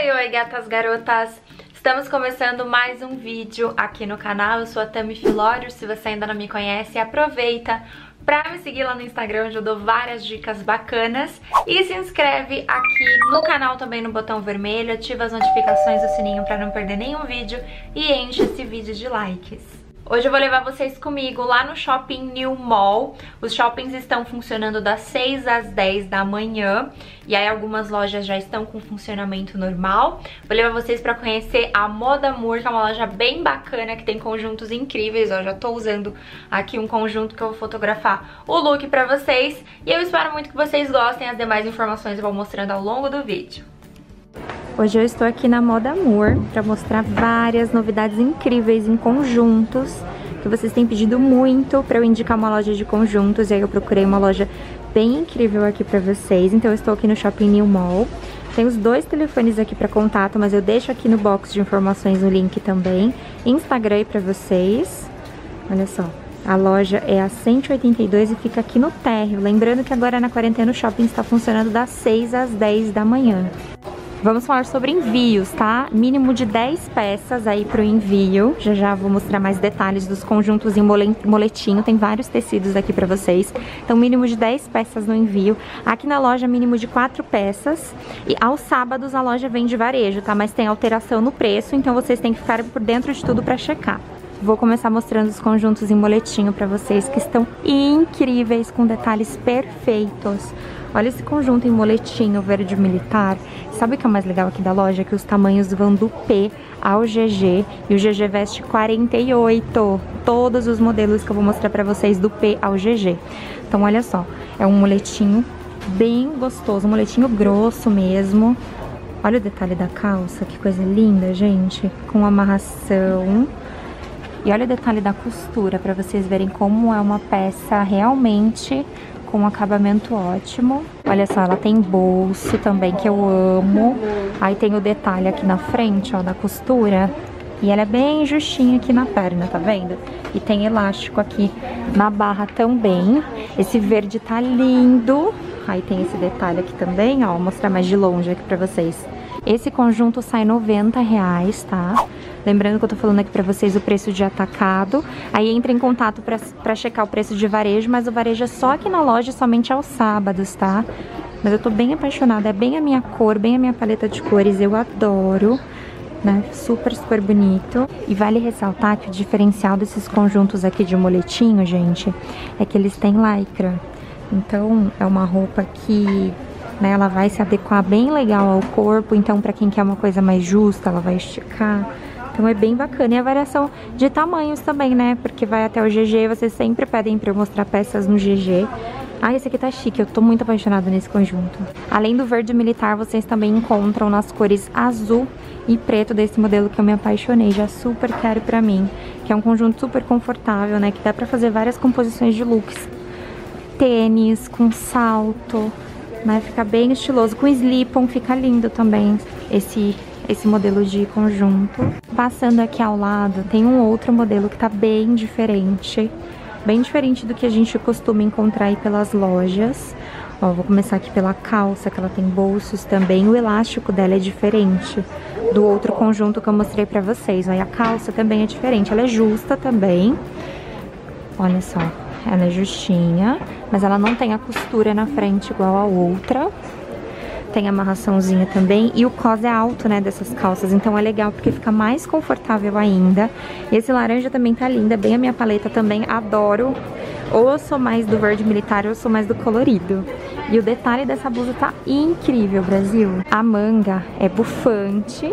Oi, oi, gatas, garotas! Estamos começando mais um vídeo aqui no canal. Eu sou a Tami Filório. Se você ainda não me conhece, aproveita pra me seguir lá no Instagram, onde eu dou várias dicas bacanas. E se inscreve aqui no canal também no botão vermelho, ativa as notificações do sininho pra não perder nenhum vídeo e enche esse vídeo de likes. Hoje eu vou levar vocês comigo lá no Shopping New Mall. Os shoppings estão funcionando das 6 às 10 da manhã. E aí algumas lojas já estão com funcionamento normal. Vou levar vocês pra conhecer a Modamour, que é uma loja bem bacana, que tem conjuntos incríveis. Ó, já tô usando aqui um conjunto que eu vou fotografar o look pra vocês. E eu espero muito que vocês gostem. As demais informações eu vou mostrando ao longo do vídeo. Hoje eu estou aqui na Modamour para mostrar várias novidades incríveis em conjuntos que vocês têm pedido muito para eu indicar uma loja de conjuntos, e aí eu procurei uma loja bem incrível aqui para vocês. Então eu estou aqui no Shopping New Mall. Tem os dois telefones aqui para contato, mas eu deixo aqui no box de informações o link também. Instagram aí para vocês. Olha só. A loja é a 182 e fica aqui no térreo. Lembrando que agora na quarentena o shopping está funcionando das 6 às 10 da manhã. Vamos falar sobre envios, tá? Mínimo de 10 peças aí pro envio. Já vou mostrar mais detalhes dos conjuntos em moletinho. Tem vários tecidos aqui pra vocês. Então, mínimo de 10 peças no envio. Aqui na loja, mínimo de 4 peças. E aos sábados a loja vende varejo, tá? Mas tem alteração no preço, então vocês têm que ficar por dentro de tudo pra checar. Vou começar mostrando os conjuntos em moletinho pra vocês, que estão incríveis, com detalhes perfeitos. Olha esse conjunto em moletinho verde militar. Sabe o que é mais legal aqui da loja? Que os tamanhos vão do P ao GG. E o GG veste 48. Todos os modelos que eu vou mostrar pra vocês do P ao GG. Então olha só, é um moletinho bem gostoso, um moletinho grosso mesmo. Olha o detalhe da calça, que coisa linda, gente. Com amarração. E olha o detalhe da costura, pra vocês verem como é uma peça realmente com um acabamento ótimo. Olha só, ela tem bolso também, que eu amo. Aí tem o detalhe aqui na frente, ó, da costura. E ela é bem justinha aqui na perna, tá vendo? E tem elástico aqui na barra também. Esse verde tá lindo. Aí tem esse detalhe aqui também, ó, vou mostrar mais de longe aqui pra vocês. Esse conjunto sai R$90, tá? Lembrando que eu tô falando aqui pra vocês o preço de atacado. Aí entra em contato pra checar o preço de varejo, mas o varejo é só aqui na loja, somente aos sábados, tá? Mas eu tô bem apaixonada, é bem a minha cor, bem a minha paleta de cores, eu adoro, né? Super, super bonito. E vale ressaltar que o diferencial desses conjuntos aqui de moletinho, gente, é que eles têm lycra. Então, é uma roupa que, né, ela vai se adequar bem legal ao corpo. Então, pra quem quer uma coisa mais justa, ela vai esticar. Então é bem bacana. E a variação de tamanhos também, né? Porque vai até o GG, vocês sempre pedem pra eu mostrar peças no GG. Ah, esse aqui tá chique, eu tô muito apaixonada nesse conjunto. Além do verde militar, vocês também encontram nas cores azul e preto desse modelo que eu me apaixonei. Já super quero pra mim. Que é um conjunto super confortável, né? Que dá pra fazer várias composições de looks. Tênis, com salto, né? Fica bem estiloso. Com slip-on fica lindo também esse modelo de conjunto. Passando aqui ao lado, tem um outro modelo que tá bem diferente do que a gente costuma encontrar aí pelas lojas. Ó, vou começar aqui pela calça, que ela tem bolsos também. O elástico dela é diferente do outro conjunto que eu mostrei pra vocês. Aí a calça também é diferente, ela é justa também. Olha só, ela é justinha, mas ela não tem a costura na frente igual a outra. Tem amarraçãozinha também, e o cos é alto, né, dessas calças, então é legal porque fica mais confortável ainda. Esse laranja também tá linda, bem a minha paleta também, adoro. Ou eu sou mais do verde militar ou eu sou mais do colorido. E o detalhe dessa blusa tá incrível, Brasil. A manga é bufante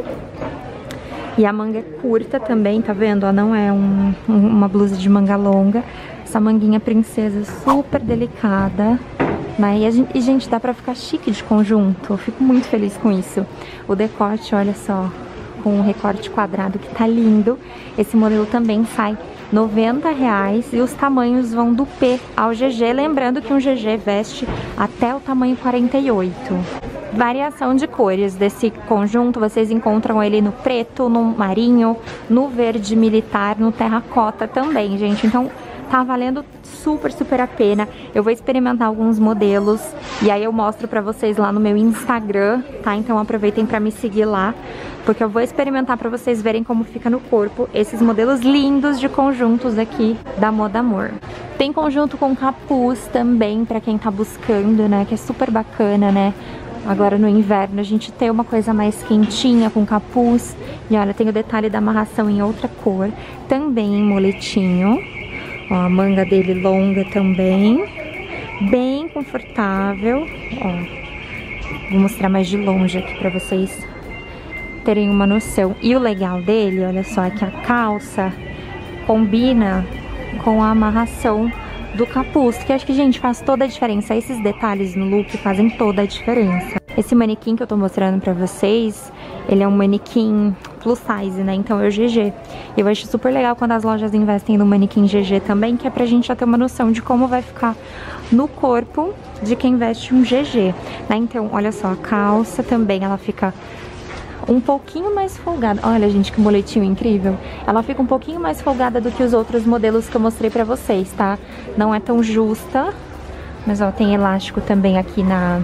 e a manga é curta também, tá vendo? Ó, não é uma blusa de manga longa. Essa manguinha princesa super delicada. E, gente, dá pra ficar chique de conjunto. Eu fico muito feliz com isso. O decote, olha só, com um recorte quadrado que tá lindo. Esse modelo também sai R$90 e os tamanhos vão do P ao GG. Lembrando que um GG veste até o tamanho 48. Variação de cores desse conjunto, vocês encontram ele no preto, no marinho, no verde militar, no terracota também, gente. Então, tá valendo super, super a pena. Eu vou experimentar alguns modelos e aí eu mostro pra vocês lá no meu Instagram, tá? Então aproveitem pra me seguir lá, porque eu vou experimentar pra vocês verem como fica no corpo esses modelos lindos de conjuntos aqui da Moda Amor. Tem conjunto com capuz também pra quem tá buscando, né? Que é super bacana, né? Agora no inverno a gente tem uma coisa mais quentinha com capuz. E olha, tem o detalhe da amarração em outra cor. Também em moletinho. Ó, a manga dele longa também. Bem confortável. Ó, vou mostrar mais de longe aqui pra vocês terem uma noção. E o legal dele, olha só, é que a calça combina com a amarração do capuz, que acho que, gente, faz toda a diferença. Esses detalhes no look fazem toda a diferença. Esse manequim que eu tô mostrando pra vocês, ele é um manequim plus size, né? Então é o GG. Eu acho super legal quando as lojas investem no manequim GG também, que é pra gente já ter uma noção de como vai ficar no corpo de quem veste um GG, né? Então, olha só, a calça também, ela fica um pouquinho mais folgada. Olha, gente, que moletinho incrível. Ela fica um pouquinho mais folgada do que os outros modelos que eu mostrei pra vocês, tá? Não é tão justa, mas ó, tem elástico também aqui na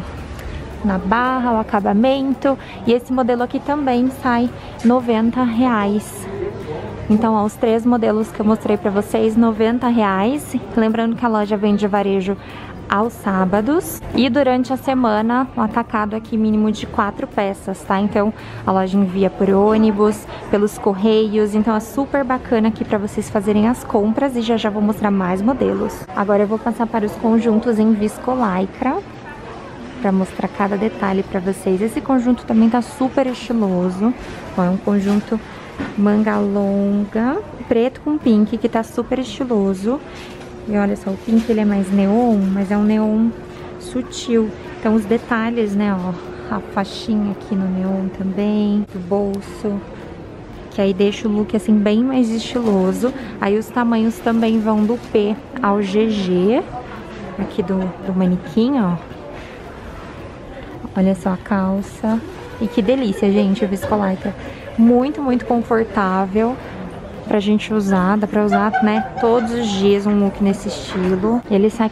barra, o acabamento. E esse modelo aqui também sai R$90. Então, ó, os 3 modelos que eu mostrei pra vocês, R$90. Lembrando que a loja vende varejo aos sábados e durante a semana um atacado aqui mínimo de 4 peças, tá? Então a loja envia por ônibus, pelos correios, então é super bacana aqui pra vocês fazerem as compras e já vou mostrar mais modelos. Agora eu vou passar para os conjuntos em viscolaicra pra mostrar cada detalhe pra vocês. Esse conjunto também tá super estiloso, ó, é um conjunto manga longa, preto com pink, que tá super estiloso. E olha só, o pink ele é mais neon, mas é um neon sutil. Então os detalhes, né, ó, a faixinha aqui no neon também, o bolso, que aí deixa o look assim bem mais estiloso. Aí os tamanhos também vão do P ao GG, aqui do manequim, ó. Olha só a calça. E que delícia, gente, a viscolaicra. Muito, muito confortável pra gente usar, dá pra usar, né, todos os dias um look nesse estilo. Ele sai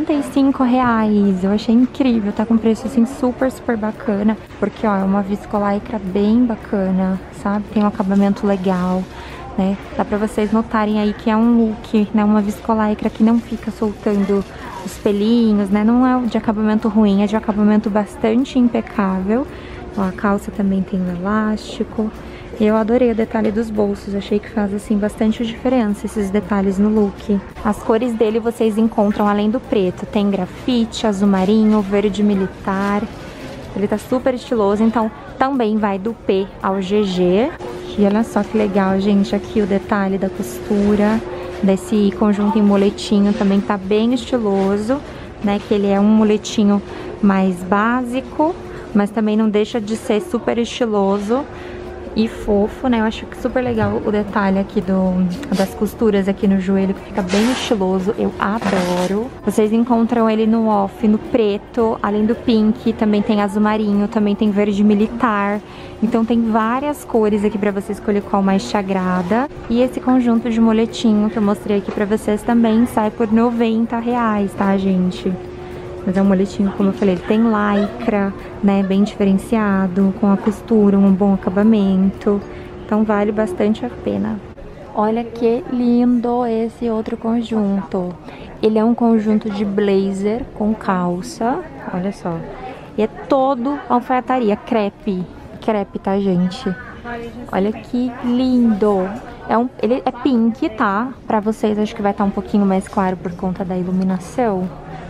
R$45, eu achei incrível, tá com preço assim super, super bacana, porque ó, é uma viscolaicra bem bacana, sabe, tem um acabamento legal, né, dá pra vocês notarem aí que é um look, né, uma viscolaicra que não fica soltando os pelinhos, né, não é de acabamento ruim, é de acabamento bastante impecável. Ó, a calça também tem um elástico. Eu adorei o detalhe dos bolsos, achei que faz assim bastante diferença esses detalhes no look. As cores dele vocês encontram além do preto, tem grafite, azul marinho, verde militar. Ele tá super estiloso, então também vai do P ao GG. E olha só que legal, gente, aqui o detalhe da costura desse conjunto em moletinho também tá bem estiloso, né, que ele é um moletinho mais básico, mas também não deixa de ser super estiloso e fofo, né? Eu acho que super legal o detalhe aqui das costuras aqui no joelho, que fica bem estiloso, eu adoro. Vocês encontram ele no off, no preto, além do pink, também tem azul marinho, também tem verde militar. Então tem várias cores aqui pra você escolher qual mais te agrada. E esse conjunto de moletinho que eu mostrei aqui pra vocês também sai por R$90, tá, gente? Mas é um moletinho, como eu falei, ele tem lycra, né, bem diferenciado, com a costura, um bom acabamento. Então vale bastante a pena. Olha que lindo esse outro conjunto. Ele é um conjunto de blazer com calça, olha só. E é todo alfaiataria, crepe. Crepe, tá, gente? Olha que lindo. Ele é pink, tá? Pra vocês acho que vai estar um pouquinho mais claro por conta da iluminação.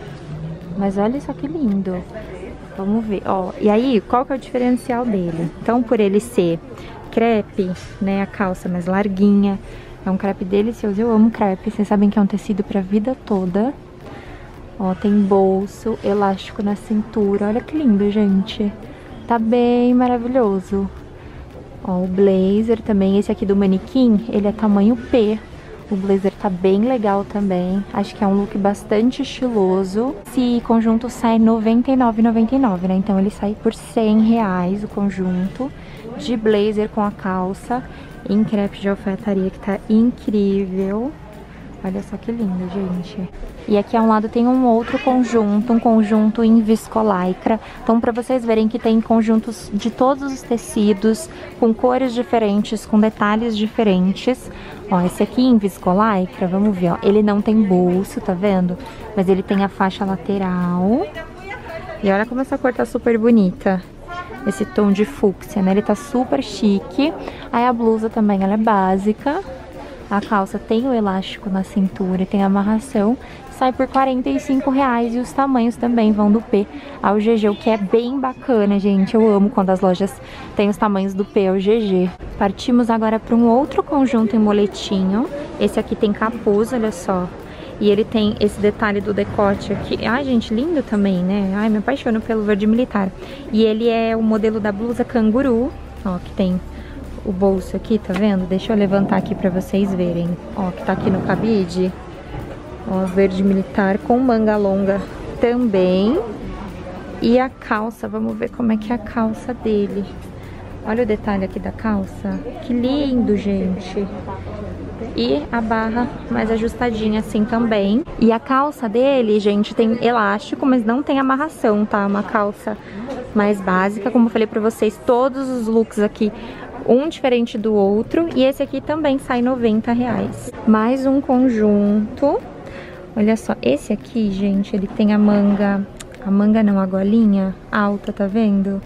Mas olha só que lindo. Vamos ver, ó. E aí, qual que é o diferencial dele? Então, por ele ser crepe, né, a calça mais larguinha, é um crepe delicioso. Eu amo crepe, vocês sabem que é um tecido pra vida toda. Ó, tem bolso, elástico na cintura. Olha que lindo, gente. Tá bem maravilhoso. Ó, o blazer também, esse aqui do manequim, ele é tamanho P. O blazer tá bem legal também. Acho que é um look bastante estiloso. Esse conjunto sai R$ 99,99, né? Então ele sai por R$100 o conjunto de blazer com a calça em crepe de alfaiataria, que tá incrível. Olha só que lindo, gente. E aqui ao lado tem um outro conjunto, um conjunto em viscolaicra. Então, pra vocês verem que tem conjuntos de todos os tecidos, com cores diferentes, com detalhes diferentes. Ó, esse aqui em viscolaicra, vamos ver, ó. Ele não tem bolso, tá vendo? Mas ele tem a faixa lateral. E olha como essa cor tá super bonita. Esse tom de fúcsia, né? Ele tá super chique. Aí a blusa também, ela é básica. A calça tem o elástico na cintura e tem a amarração. Sai por R$45 e os tamanhos também vão do P ao GG, o que é bem bacana, gente. Eu amo quando as lojas têm os tamanhos do P ao GG. Partimos agora para um outro conjunto em moletinho. Esse aqui tem capuz, olha só. E ele tem esse detalhe do decote aqui. Ai, gente, lindo também, né? Ai, me apaixono pelo verde militar. E ele é o modelo da blusa canguru, ó, que tem o bolso aqui, tá vendo? Deixa eu levantar aqui pra vocês verem. Ó, que tá aqui no cabide. Ó, verde militar com manga longa também. E a calça, vamos ver como é que é a calça dele. Olha o detalhe aqui da calça. Que lindo, gente. E a barra mais ajustadinha assim também. E a calça dele, gente, tem elástico, mas não tem amarração, tá? Uma calça mais básica. Como eu falei pra vocês, todos os looks aqui, um diferente do outro. E esse aqui também sai R$90. Mais um conjunto. Olha só, esse aqui, gente, ele tem a manga não, a golinha alta, tá vendo?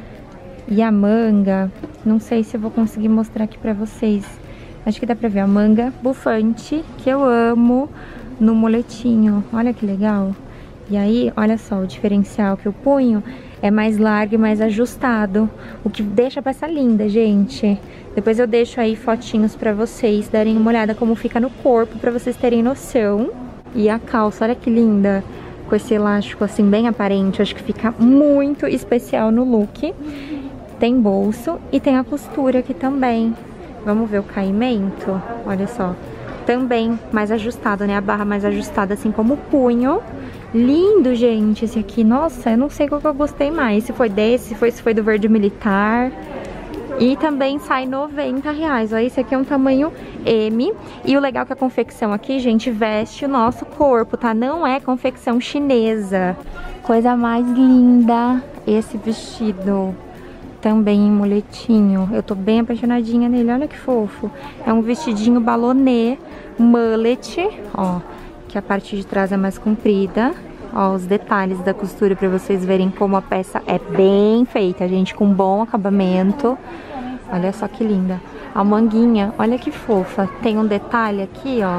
E a manga, não sei se eu vou conseguir mostrar aqui pra vocês. Acho que dá pra ver a manga bufante, que eu amo, no moletinho. Olha que legal. E aí, olha só, o diferencial que o punho é mais largo e mais ajustado, o que deixa a peça linda, gente. Depois eu deixo aí fotinhos pra vocês darem uma olhada como fica no corpo, pra vocês terem noção. E a calça, olha que linda, com esse elástico assim bem aparente, acho que fica muito especial no look. Tem bolso e tem a costura aqui também. Vamos ver o caimento, olha só. Também mais ajustado, né? A barra mais ajustada, assim como o punho. Lindo, gente, esse aqui. Nossa, eu não sei qual que eu gostei mais. Se foi desse, se foi do verde militar. E também sai R$90. Ó, esse aqui é um tamanho M. E o legal é que a confecção aqui, gente, veste o nosso corpo, tá? Não é confecção chinesa. Coisa mais linda esse vestido. Também em moletinho. Eu tô bem apaixonadinha nele, olha que fofo. É um vestidinho balonê, mullet, ó, que a parte de trás é mais comprida. Ó, os detalhes da costura pra vocês verem como a peça é bem feita, gente, com bom acabamento. Olha só que linda. A manguinha, olha que fofa. Tem um detalhe aqui, ó,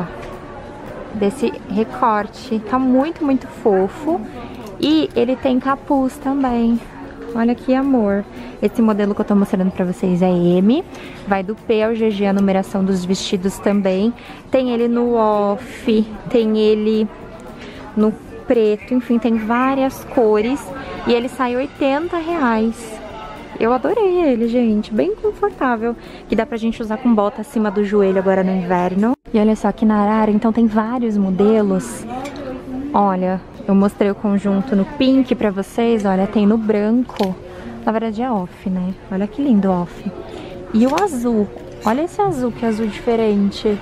desse recorte. Tá muito, muito fofo. E ele tem capuz também. Olha que amor. Esse modelo que eu tô mostrando pra vocês é M. Vai do P ao GG a numeração dos vestidos também. Tem ele no off, tem ele no preto, enfim, tem várias cores. E ele sai R$80. Eu adorei ele, gente. Bem confortável. Que dá pra gente usar com bota acima do joelho agora no inverno. E olha só, aqui na Arara, então tem vários modelos. Olha, eu mostrei o conjunto no pink pra vocês, olha, tem no branco. Na verdade é off, né? Olha que lindo off. E o azul, olha esse azul, que azul diferente.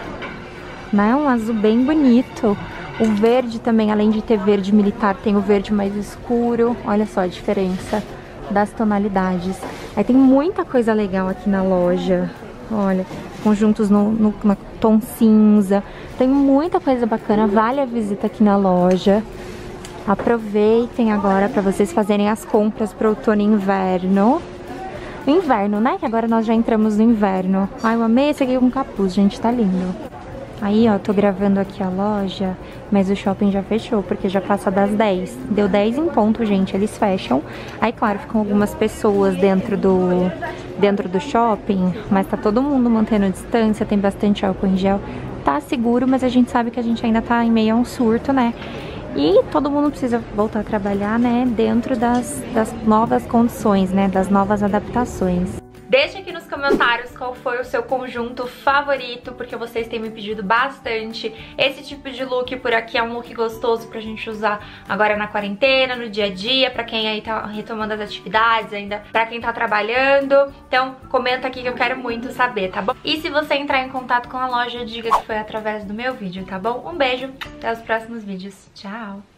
Né? Um azul bem bonito. O verde também, além de ter verde militar, tem o verde mais escuro. Olha só a diferença das tonalidades. Aí tem muita coisa legal aqui na loja. Olha, conjuntos no tom cinza. Tem muita coisa bacana, vale a visita aqui na loja. Aproveitem agora para vocês fazerem as compras para outono e inverno. Inverno, né? Que agora nós já entramos no inverno. Ai, eu amei esse aqui com capuz, gente, tá lindo. Aí, ó, tô gravando aqui a loja, mas o shopping já fechou, porque já passa das 10. Deu 10 em ponto, gente, eles fecham. Aí, claro, ficam algumas pessoas dentro do shopping, mas tá todo mundo mantendo distância, tem bastante álcool em gel. Tá seguro, mas a gente sabe que a gente ainda tá em meio a um surto, né? E todo mundo precisa voltar a trabalhar, né, dentro das novas condições, né, das novas adaptações. Deixa aqui nos comentários qual foi o seu conjunto favorito, porque vocês têm me pedido bastante. Esse tipo de look por aqui é um look gostoso pra gente usar agora na quarentena, no dia a dia, pra quem aí tá retomando as atividades, ainda pra quem tá trabalhando. Então comenta aqui que eu quero muito saber, tá bom? E se você entrar em contato com a loja, diga que foi através do meu vídeo, tá bom? Um beijo, até os próximos vídeos. Tchau!